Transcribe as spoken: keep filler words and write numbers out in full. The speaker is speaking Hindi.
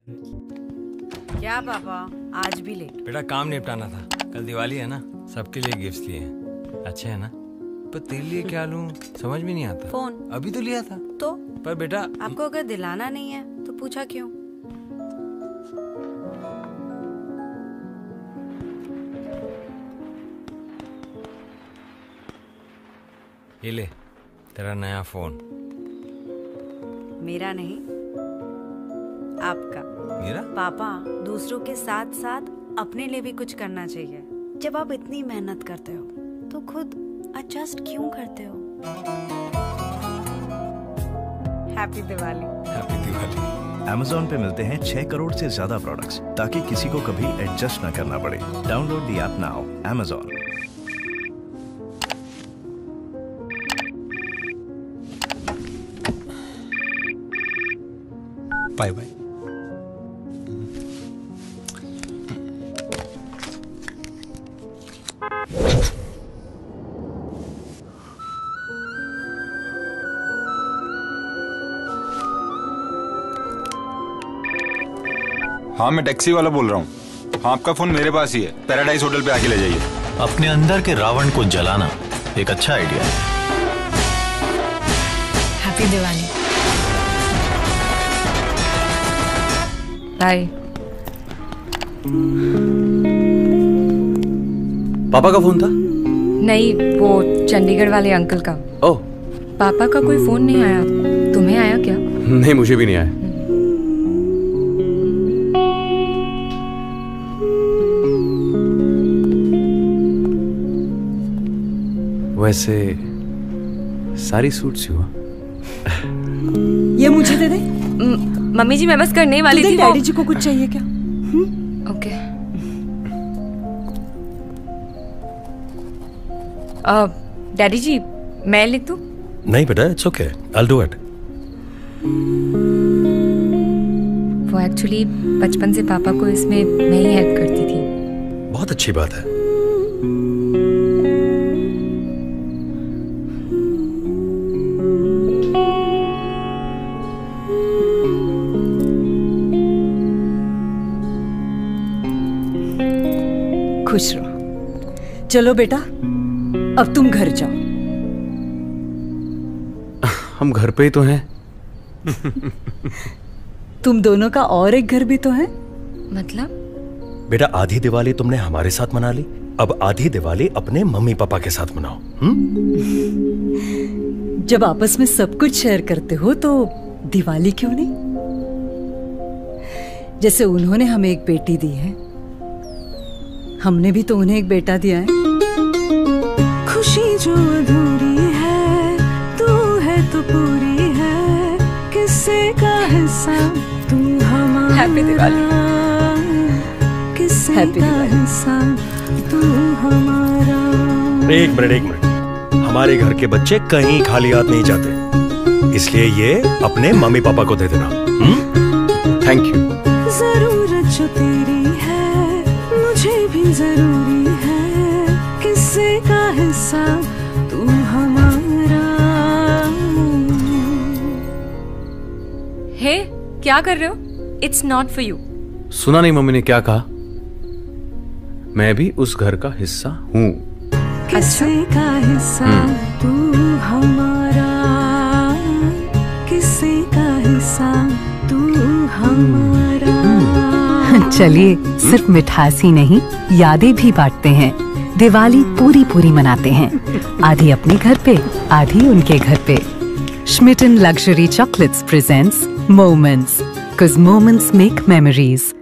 क्या पापा आज भी लेट? बेटा काम निपटाना था, कल दिवाली है ना, सबके लिए गिफ्ट्स लिए हैं। अच्छे है ना? पर तेरे लिए क्या लूं समझ में नहीं आता। फोन अभी तो लिया था। तो पर बेटा आपको अगर दिलाना नहीं है तो पूछा क्यों? ये ले तेरा नया फोन। मेरा नहीं, आपका। मेरा? पापा, दूसरों के साथ साथ अपने लिए भी कुछ करना चाहिए। जब आप इतनी मेहनत करते हो तो खुद एडजस्ट क्यों करते हो? Happy Diwali. Happy Diwali. Amazon पे मिलते हैं छह करोड़ से ज्यादा प्रोडक्ट्स ताकि किसी को कभी एडजस्ट न करना पड़े। Download the app now. Amazon। Bye bye. हाँ मैं टैक्सी वाला बोल रहा हूँ। हाँ आपका फोन मेरे पास ही है, पैराडाइज होटल पे आके ले जाइए। अपने अंदर के रावण को जलाना एक अच्छा आइडिया है। हैप्पी दिवाली। बाय। पापा का फोन था? नहीं, वो चंडीगढ़ वाले अंकल का। ओह। पापा का कोई फोन नहीं आया, तुम्हें आया क्या? नहीं, मुझे भी नहीं आया। वैसे सारी सूट सी हुआ। ये मुझे दे दे। मम्मी जी मैं बस करने वाली थी। डैडी जी को कुछ चाहिए क्या? ओके। डैडी जी मैं लिख दूं? नहीं बेटा, it's okay, I will do it. वो एक्चुअली बचपन से पापा को इसमें मैं ही हेल्प करती थी। बहुत अच्छी बात है। खुश रहो। चलो बेटा, अब तुम घर जाओ। हम घर पे ही तो हैं। तुम दोनों का और एक घर भी तो है। मतलब? बेटा आधी दिवाली तुमने हमारे साथ मना ली, अब आधी दिवाली अपने मम्मी पापा के साथ मनाओ। हुँ? जब आपस में सब कुछ शेयर करते हो तो दिवाली क्यों नहीं? जैसे उन्होंने हमें एक बेटी दी है, हमने भी तो उन्हें एक बेटा दिया है। खुशी जो अधूरी है तू है तो पूरी है, किस्से का हिस्सा तू हमारा। हैप्पी दिवाली। किस्से का हिस्सा तू हमारा। एक मिनट एक मिनट, हमारे घर के बच्चे कहीं खाली हाथ नहीं जाते, इसलिए ये अपने मम्मी पापा को दे देना। Thank you. जरूरत जो तेरी है मुझे भी जरूरी है, किस्से का हिस्सा तू हमारा। हे क्या कर रहे हो? It's not for you. सुना नहीं मम्मी ने क्या कहा? मैं भी उस घर का हिस्सा हूँ। किस्से का हिस्सा तू हमारा, किस्से का हिस्सा तू हमारा। चलिए सिर्फ मिठास ही नहीं, यादें भी बांटते हैं। दिवाली पूरी पूरी मनाते हैं, आधी अपने घर पे, आधी उनके घर पे। Schmitten Luxury Chocolates presents Moments, 'cause moments make memories.